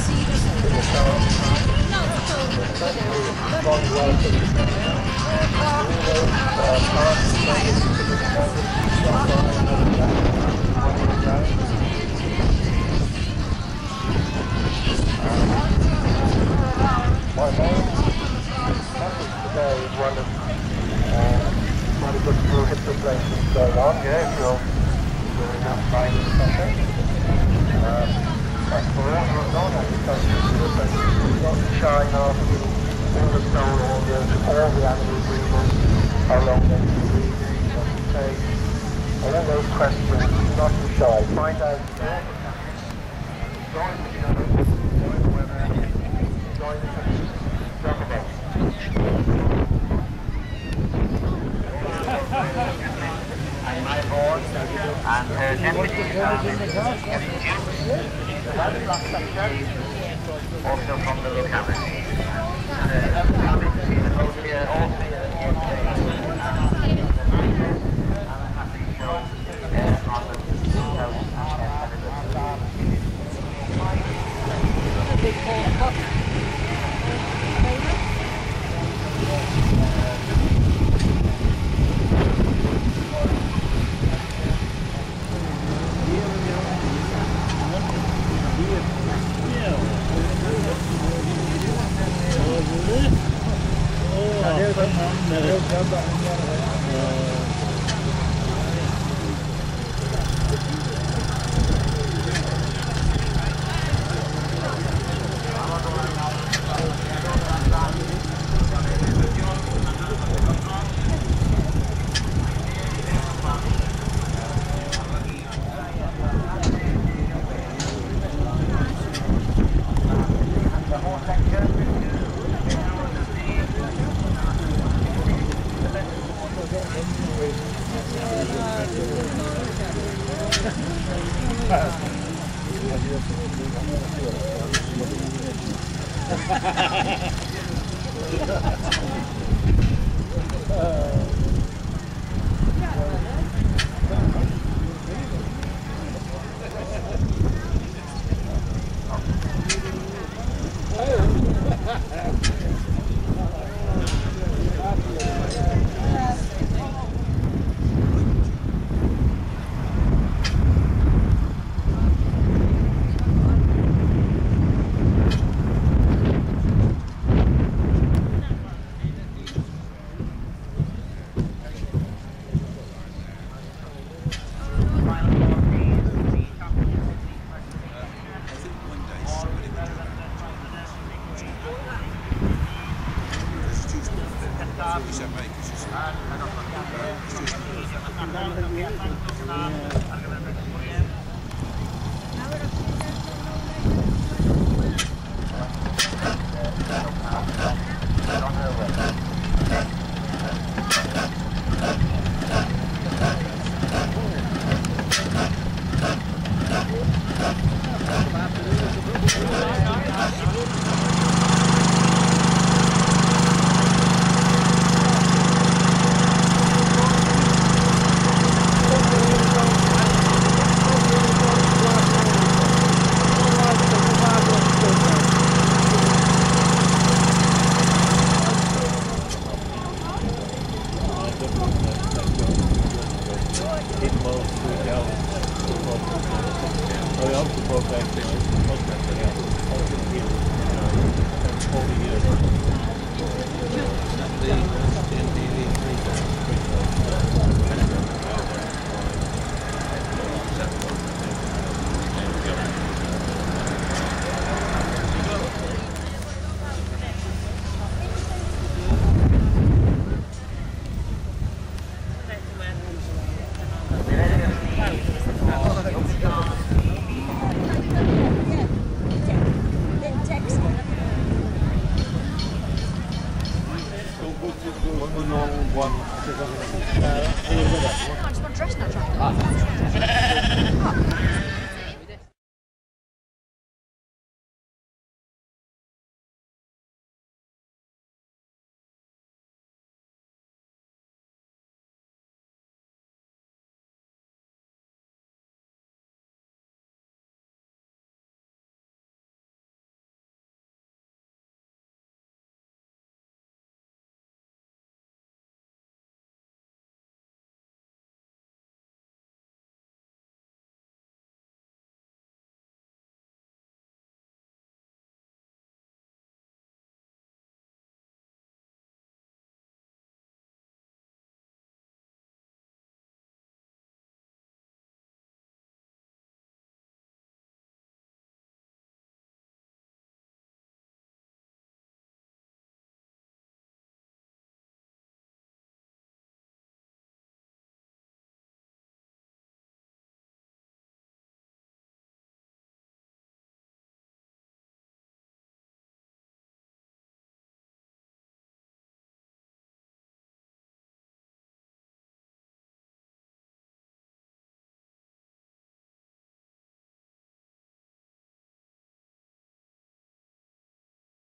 My main message today is one of very good through hip replacements going on. Yeah, if you're doing enough time in the session. But for all you're not at the session, you've got to shine off all the stone audience, all the animal breathing, how long they can breathe, what it takes, all those questions, not to shy. Find out all the time. Join together, join the weather, join the talk about. I'm my board and deputy also from the locality. Coming to see the boat here, all three and a happy show on One dress not